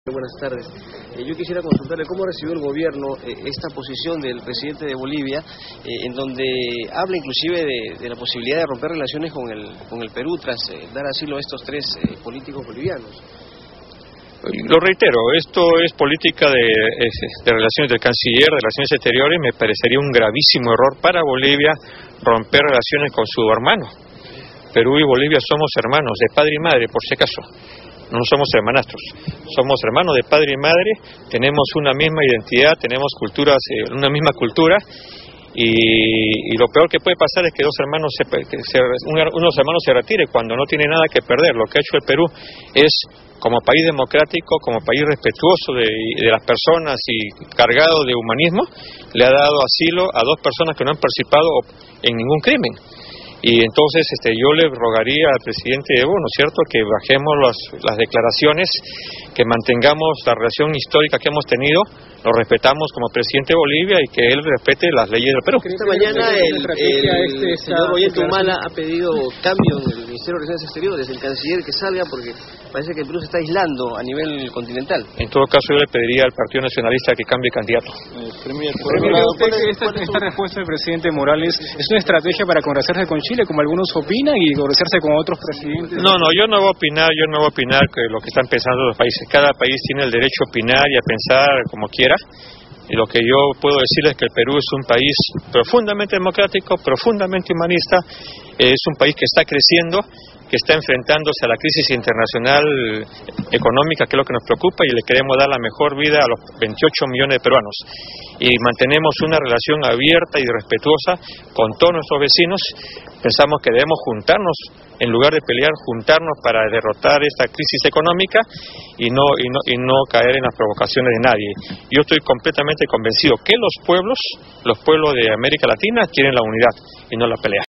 Buenas tardes. Yo quisiera consultarle cómo recibió el gobierno esta posición del presidente de Bolivia, en donde habla inclusive de la posibilidad de romper relaciones con el Perú tras dar asilo a estos tres políticos bolivianos. Lo reitero, esto es política de relaciones del canciller, de relaciones exteriores. Me parecería un gravísimo error para Bolivia romper relaciones con su hermano. Perú y Bolivia somos hermanos de padre y madre, por si acaso. No somos hermanastros, somos hermanos de padre y madre, tenemos una misma identidad, tenemos culturas, una misma cultura, y lo peor que puede pasar es que unos hermanos se retire cuando no tiene nada que perder. Lo que ha hecho el Perú es, como país democrático, como país respetuoso de las personas y cargado de humanismo, le ha dado asilo a dos personas que no han participado en ningún crimen. Y entonces yo le rogaría al presidente Evo, ¿no es cierto?, que bajemos las declaraciones, que mantengamos la relación histórica que hemos tenido, lo respetamos como presidente de Bolivia y que él respete las leyes del Perú. Esta mañana el señor Ollanta Humala ha pedido cambio en el Ministerio de Relaciones Exteriores, el canciller que salga porque parece que el Perú se está aislando a nivel continental. En todo caso yo le pediría al Partido Nacionalista que cambie candidato. Esta respuesta del presidente Morales es una estrategia para congraciarse con Chile, como algunos opinan, y congraciarse con otros presidentes. No, yo no voy a opinar que lo que están pensando los países. Cada país tiene el derecho a opinar y a pensar como quiera. Y lo que yo puedo decirles es que el Perú es un país profundamente democrático, profundamente humanista, es un país que está creciendo, que está enfrentándose a la crisis internacional económica, que es lo que nos preocupa, y le queremos dar la mejor vida a los 28 millones de peruanos. Y mantenemos una relación abierta y respetuosa con todos nuestros vecinos. Pensamos que debemos juntarnos, en lugar de pelear, juntarnos para derrotar esta crisis económica y no caer en las provocaciones de nadie. Yo estoy completamente convencido que los pueblos de América Latina quieren la unidad y no la pelea.